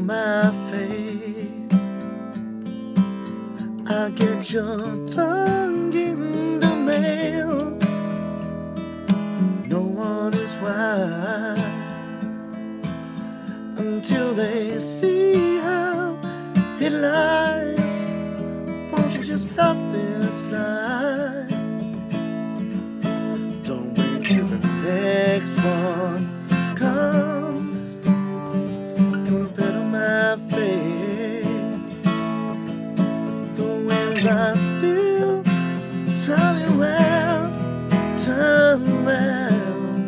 my fate. I'll get your tongue in the mail. No one is wise until they see how it lies. Won't you just love this life? Don't wait till the next one comes. Gonna bet on my fate. The wheels are still turning round, turn round.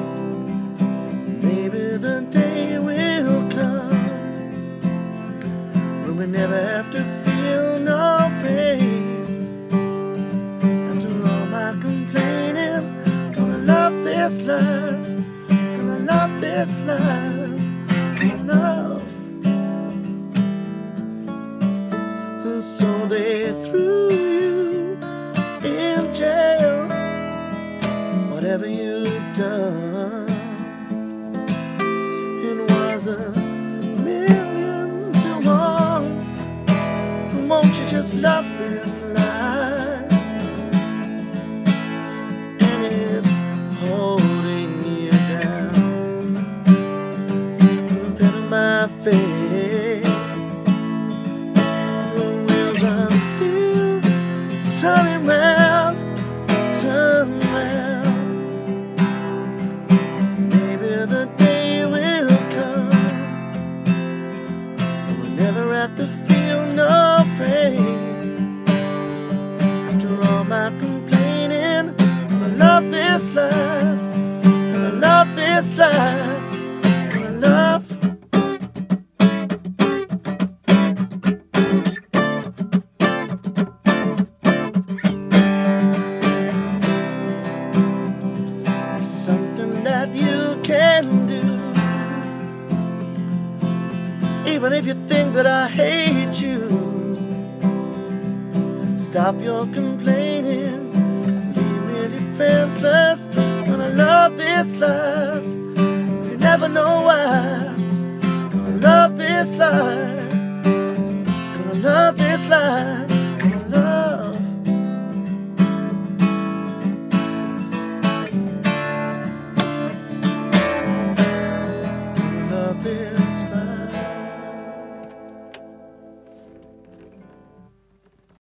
Maybe the day will come when we never have to feel no pain. After all my complaining, gonna love this life, gonna love this life, gonna love. So they threw you in jail, whatever you've done. It was 1,000,000 to 1. Won't you just love this life? And it's holding you down. Put a pen in my face. The wheels are still turning round, turn round. Maybe the day will come when we'll never have to feel no pain. After all my complaining, gonna love this life, gonna love this life, gonna love. Something that you can do, even if you think that I hate you. Stop your complaining, leave me defenseless. Gonna love this life.